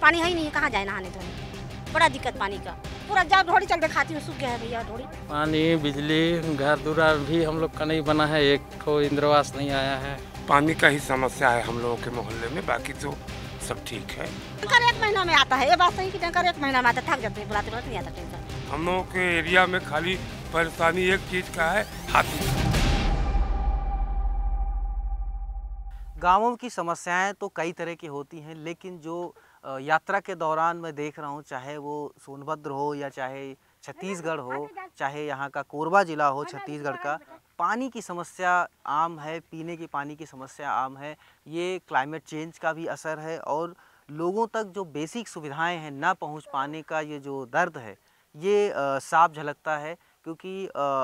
पानी है ही नहीं, कहाँ जाए नहाने धोने। बड़ा दिक्कत पानी का। पूरा जाओ ढोड़ी चल दिखाती हूँ, सूख गया है भैया ढोड़ी। पानी, बिजली, घर दुरा भी हम लोग का नहीं बना है, एक ठो इंद्रवास नहीं आया है। पानी का ही समस्या है हम लोगों के मोहल्ले में, बाकी तो सब ठीक है। टैंकर 1 महीना में आता है, ये बात सही कि टैंकर 1 महीना में आता है, थक जाते हैं, बुलाते बुलाते नहीं आता टैंकर। हम लोगों के एरिया में खाली परेशानी एक चीज का है, हाथी। गांवों की समस्याएं तो कई तरह की होती हैं, लेकिन जो यात्रा के दौरान मैं देख रहा हूं, चाहे वो सोनभद्र हो या चाहे छत्तीसगढ़ हो, चाहे यहाँ का कोरबा ज़िला हो छत्तीसगढ़ का, पानी की समस्या आम है, पीने की पानी की समस्या आम है। ये क्लाइमेट चेंज का भी असर है और लोगों तक जो बेसिक सुविधाएं हैं ना पहुँच पाने का ये जो दर्द है, ये साफ झलकता है। क्योंकि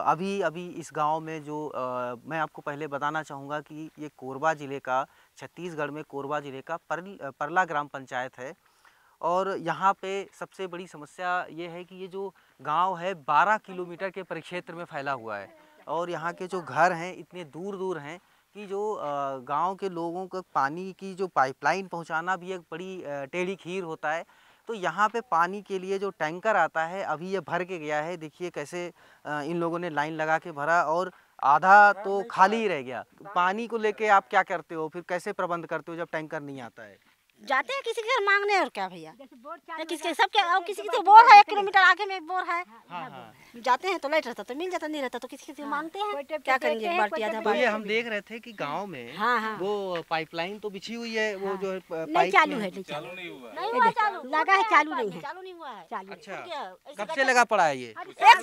अभी इस गांव में जो मैं आपको पहले बताना चाहूँगा कि ये कोरबा ज़िले का, छत्तीसगढ़ में कोरबा ज़िले का परला ग्राम पंचायत है। और यहाँ पे सबसे बड़ी समस्या ये है कि ये जो गांव है 12 किलोमीटर के परिक्षेत्र में फैला हुआ है और यहाँ के जो घर हैं इतने दूर दूर हैं कि जो गांव के लोगों को पानी की जो पाइपलाइन पहुँचाना भी एक बड़ी टेढ़ी खीर होता है। तो यहाँ पे पानी के लिए जो टैंकर आता है, अभी ये भर के गया है। देखिए कैसे इन लोगों ने लाइन लगा के भरा और आधा तो खाली ही रह गया। पानी को लेके आप क्या करते हो, फिर कैसे प्रबंध करते हो जब टैंकर नहीं आता है? जाते हैं किसी के घर मांगने, और क्या भैया, किसी सबके, और किसी किसी बोर है 1 किलोमीटर आगे में बोर है। जाते हैं तो लाइट रहता तो मिल जाता, नहीं रहता तो किसी किसी मांगते हैं, क्या करेंगे, बाल्टी आधा तो ये हम देख रहे थे कि गांव में वो पाइपलाइन तो बिछी हुई है, वो जो नहीं चालू है, नहीं हुआ, चालू लगा है, चालू नहीं है, चालू नहीं हुआ है, चालू। अच्छा, कब से लगा पड़ा है ये?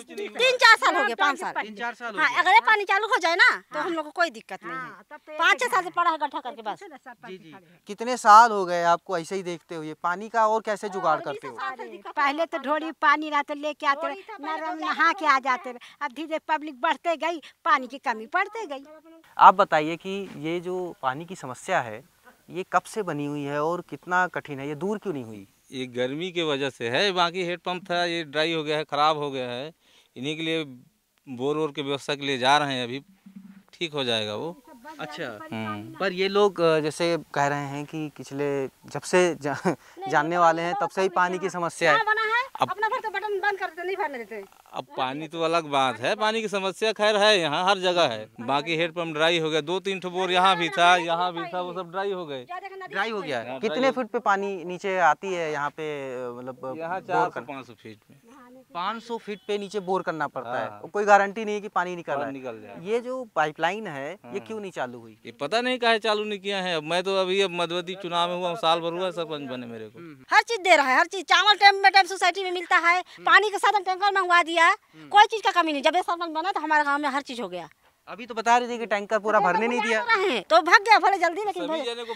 3-4 साल हो गए, 5 साल, 3-4 साल। हाँ, अगर ये पानी चालू हो जाए ना तो हम लोग को कोई दिक्कत नहीं है। 5-6 साल से पड़ा है गड्ढा करके बस। जी जी। कितने साल हो गए आपको ऐसे ही देखते हुए? पानी का और कैसे जुगाड़ करते हो? पहले तो ढोड़ी पानी रहते लेके आते रहे, नहा के आ जाते रहे। अब धीरे पाब्लिक बढ़ते गई, पानी की कमी पड़ते गई। आप बताइए कि ये जो पानी की समस्या है ये कब से बनी हुई है और कितना कठिन है, ये दूर क्यों नहीं हुई? ये गर्मी की वजह से है, बाकी हेड पंप था ये ड्राई हो गया है, ख़राब हो गया है। इन्हीं के लिए बोर वोर की व्यवस्था के लिए जा रहे हैं, अभी ठीक हो जाएगा वो। अच्छा, पर ये लोग जैसे कह रहे हैं कि पिछले जब से जानने वाले हैं तब से ही पानी की समस्या है। अपना भरते बटन बंद कर देते, नहीं भरने देते। अब पानी तो अलग बात है, पानी की समस्या खैर है, यहाँ हर जगह है। बाकी हेड पंप ड्राई हो गया, 2-3 ठो बोर यहाँ भी था, वो सब ड्राई हो गए। ड्राई हो गया है। कितने फीट पे पानी नीचे आती है यहाँ पे? मतलब यहाँ 400-500 फीट में, 500 फीट पे नीचे बोर करना पड़ता है। कोई गारंटी नहीं है कि पानी निकल रहा है। निकल जाए। ये जो पाइपलाइन है ये क्यों नहीं चालू हुई? ये पता नहीं काहे चालू नहीं किया है। मैं तो अभी मधुवती चुनाव में हुआ, साल भर हुआ सरपंच बने मेरे को। हर चीज दे रहा है, हर चीज, चावल टाइम सोसाइटी में मिलता है, पानी का साधन टैंकर मंगवा दिया, कोई चीज का कमी नहीं। जब ये सरपंच बना तो हमारे गाँव में हर चीज हो गया। अभी तो बता रही थी कि टैंकर पूरा भरने नहीं दिया, तो भाग गया भले जल्दी, लेकिन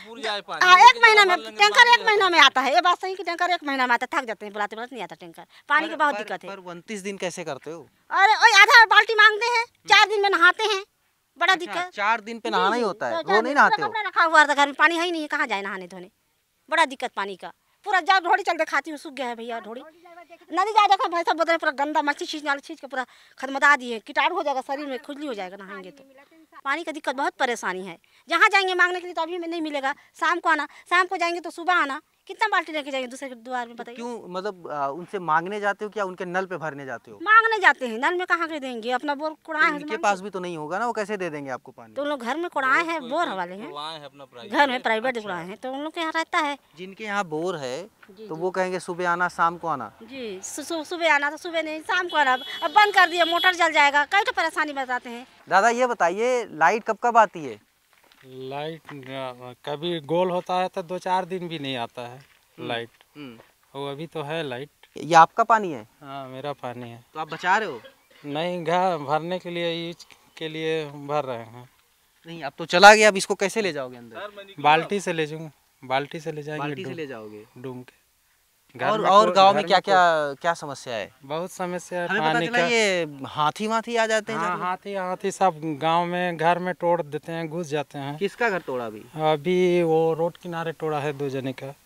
1 महीना में टैंकर 1 महीना में आता है, ये बात सही कि टैंकर 1 महीना में आता है, थक जाते हैं, बुलाते बुलाते नहीं आता टैंकर। पानी की बहुत दिक्कत है। पर 29 दिन कैसे करते हो? अरे आधा बाल्टी मांगते हैं, 4 दिन में नहाते हैं, बड़ा दिक्कत। 4 दिन पे नहाना ही होता है, वो नहीं नहाते हो? रखा हुआ था घर में, पानी है ही नहीं, कहाँ जाए नहाने धोने। बड़ा दिक्कत पानी का। पूरा जाओ ढोड़ी चल दिखाती हूँ, सूख गया है भैया ढोड़ी। नदी जा देखा भैंसा बोतल पूरा गंदा, मच्छी छींच के पूरा खदमदा दिए, कीटाणु हो जाएगा शरीर में, खुजली हो जाएगा नहाएंगे तो। पानी का दिक्कत बहुत परेशानी है। जहाँ जाएंगे मांगने के लिए तो अभी में नहीं मिलेगा, शाम को आना, शाम को जाएंगे तो सुबह आना। कितना बाल्टी लेके जाएंगे दूसरे के द्वार में, बताइए। क्यों, मतलब उनसे मांगने जाते हो क्या उनके नल पे भरने जाते हो? मांगने जाते हैं, नल में कहाँ के देंगे, अपना बोर कुड़ाए हैं। उनके पास भी तो नहीं होगा ना, वो कैसे दे देंगे आपको पानी? तो उन लोग घर में कुड़ाए हैं, बोर वाले हैं, घर में प्राइवेट कुड़ाए हैं, तो उन लोग के यहाँ रहता है। जिनके यहाँ बोर है तो वो कहेंगे सुबह आना शाम को आना। जी, सुबह आना तो सुबह नहीं, शाम को आना। अब बंद कर दिए, मोटर जल जाएगा, कई तो परेशानी बताते हैं। दादा ये बताइए, लाइट कब कब आती है? लाइट कभी गोल होता है तो 2-4 दिन भी नहीं आता है लाइट। वो अभी तो है लाइट। ये आपका पानी है? हाँ, मेरा पानी है। तो आप बचा रहे हो? नहीं, घर भरने के लिए, यूज के लिए भर रहे हैं। नहीं, अब तो चला गया, अब इसको कैसे ले जाओगे अंदर? बाल्टी से ले जाऊंगा, बाल्टी से ले जाएंगे, बाल्टी से ले जाओगे डूम के। और गांव में क्या समस्या है? बहुत समस्या है हमें पता पानी चला का। ये हाथी आ जाते हैं। हाँ, हाथी सब गांव में घर में तोड़ देते हैं, घुस जाते हैं। किसका घर तोड़ा अभी? अभी वो रोड किनारे तोड़ा है 2 जने का।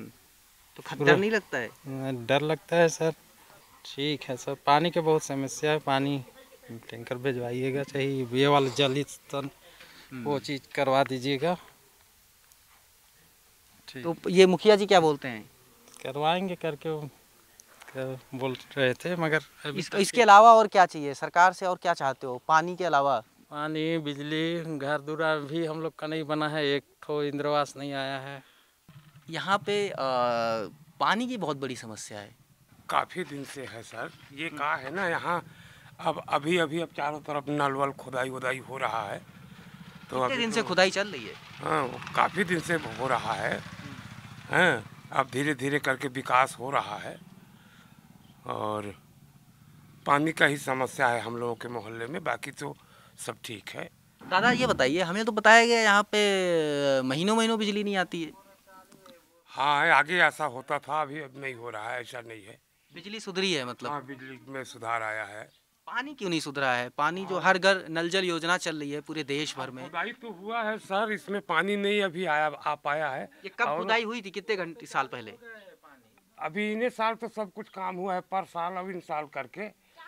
तो डर नहीं लगता है? डर लगता है सर। ठीक है सर, पानी के बहुत समस्या है। पानी टैंकर भिजवाइएगा, चाहिए ये वाला जल स्तन वो चीज़ करवा दीजिएगा। तो ये मुखिया जी क्या बोलते हैं? करवाएंगे करके वो बोल रहे थे, मगर अभी तक इसके अलावा और क्या चाहिए सरकार से, और क्या चाहते हो पानी के अलावा? पानी, बिजली, घर दूरा भी हम लोग का नहीं बना है, एक ठो इंद्रवास नहीं आया है। यहाँ पे पानी की बहुत बड़ी समस्या है। काफ़ी दिन से है सर। ये कहा है ना यहाँ अब अभी चारों तरफ नल वल खुदाई वुदाई हो रहा है। तो कितने दिन से खुदाई चल रही है? हाँ, काफ़ी दिन से हो रहा है। हैं, अब धीरे धीरे करके विकास हो रहा है और पानी का ही समस्या है हम लोगों के मोहल्ले में, बाकी तो सब ठीक है। दादा ये बताइए, हमें तो बताया गया यहाँ पे महीनों महीनों बिजली नहीं आती है। हाँ, आगे ऐसा होता था, अभी अब नहीं हो रहा है, ऐसा नहीं है। बिजली सुधरी है मतलब? हाँ, बिजली में सुधार आया है। पानी क्यों नहीं सुधरा है? पानी जो हर घर नल जल योजना चल रही है पूरे देश भर में। खुदाई तो हुआ है सर, इसमें पानी नहीं अभी आ पाया है। ये कब खुदाई हुई थी, कितने घंटे साल पहले? अभी इन्हें साल तो सब कुछ काम हुआ है, पर साल अब इन साल करके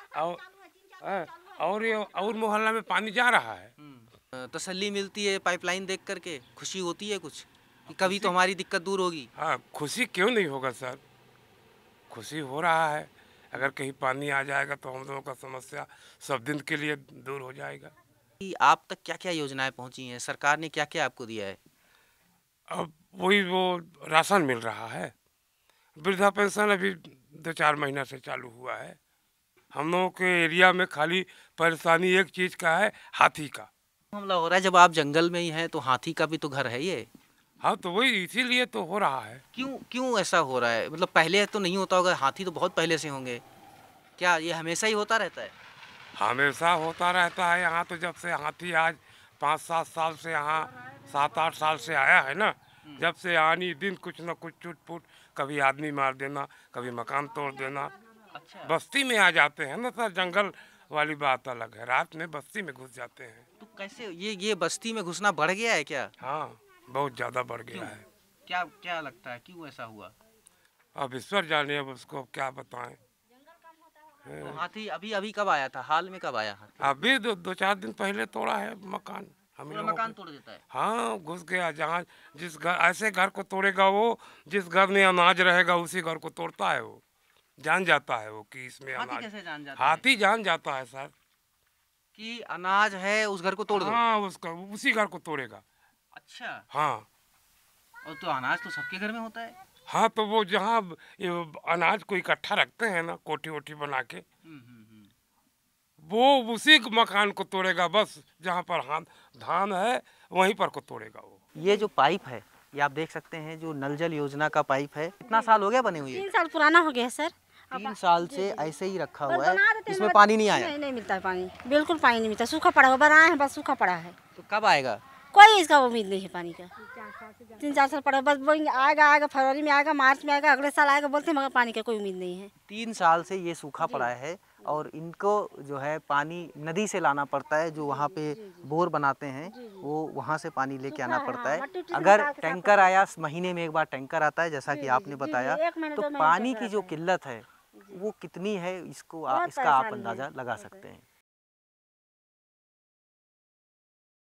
और मोहल्ला में पानी जा रहा है। तसल्ली मिलती है पाइपलाइन देख करके, खुशी होती है कुछ कि कभी तो हमारी दिक्कत दूर होगी? हाँ, खुशी क्यों नहीं होगा सर, खुशी हो रहा है। अगर कहीं पानी आ जाएगा तो हम लोगों का समस्या सब दिन के लिए दूर हो जाएगा। कि आप तक क्या क्या योजनाएं पहुंची हैं, सरकार ने क्या क्या आपको दिया है? अब वही वो राशन मिल रहा है, वृद्धा पेंशन अभी 2-4 महीना से चालू हुआ है। हम लोगों के एरिया में खाली परेशानी एक चीज़ का है, हाथी का हमला हो रहा है। जब आप जंगल में ही हैं तो हाथी का भी तो घर है ये। हाँ, तो वही इसीलिए तो हो रहा है। क्यों ऐसा हो रहा है? मतलब पहले तो नहीं होता होगा, हाथी तो बहुत पहले से होंगे, क्या ये हमेशा ही होता रहता है? हमेशा होता रहता है यहाँ तो। जब से हाथी आज 5-7 साल से, यहाँ 7-8 साल से आया है ना, जब से आनी दिन कुछ न कुछ चुट-पुट, कभी आदमी मार देना, कभी मकान तोड़ देना। अच्छा, बस्ती में आ जाते हैं ना सर, जंगल वाली बात अलग है, रात में बस्ती में घुस जाते हैं। तो कैसे ये बस्ती में घुसना बढ़ गया है क्या? हाँ, बहुत ज़्यादा बढ़ गया है। क्या क्या लगता है क्यों ऐसा हुआ? अब ईश्वर जाने, अब उसको क्या बताएं। तो हाथी अभी अभी कब आया था, हाल में कब आया हाथी? अभी 2-4 दिन पहले तोड़ा है मकान हम पूरा लोगों मकान को। तोड़ देता है? हाँ, घुस गया। जहाँ जिस घर, ऐसे घर को तोड़ेगा वो, जिस घर में अनाज रहेगा उसी घर को तोड़ता है वो। जान जाता है वो कि इसमें हाथी अनाज। कैसे जान जाता है हाथी जान जाता है सर कि अनाज है, उस घर को तोड़ दो? हाँ, उसका उसी घर को तोड़ेगा। अच्छा, हाँ और तो अनाज तो सबके घर में होता है। हाँ, तो वो जहाँ ये अनाज को इकट्ठा रखते हैं ना, कोठी वोठी बना के, वो उसी मकान को तोड़ेगा। बस जहाँ पर धान है वहीं पर को तोड़ेगा वो। ये जो पाइप है, ये आप देख सकते हैं, जो नल जल योजना का पाइप है, कितना साल हो गया बने हुए? 3 साल पुराना हो गया है सर। 3 साल से ऐसे ही रखा बस हुआ है, बना देते हैं, इसमें मगर पानी नहीं आया। नहीं मिलता है पानी, बिल्कुल पानी नहीं मिलता, सूखा पड़ा हुआ, बनाए हैं बस सूखा पड़ा है, तो कब आएगा? कोई इसका उम्मीद नहीं है पानी का। 3-4 साल पड़ा, बस बोलेंगे आएगा फरवरी में आएगा, मार्च में आएगा, अगले साल आएगा बोलते हैं, मगर पानी का कोई उम्मीद नहीं है। 3 साल से ये सूखा पड़ा है और इनको जो है पानी नदी से लाना पड़ता है। जो वहाँ पे बोर बनाते हैं वो वहाँ से पानी लेके आना पड़ता है। अगर टैंकर आया, महीने में एक बार टैंकर आता है जैसा कि आपने बताया, तो पानी की जो किल्लत है वो कितनी है इसका आप अंदाज़ा लगा सकते हैं।